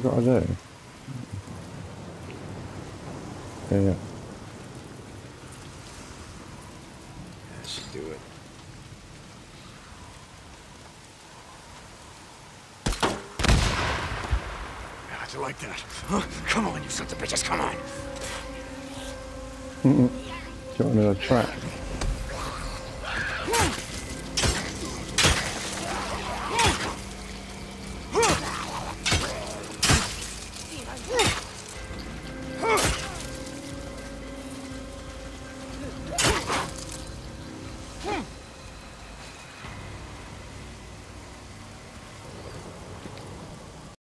got to do? Yeah. That should do it. How'd you like that? Huh? Come on, you sons of bitches, come on! Got another track.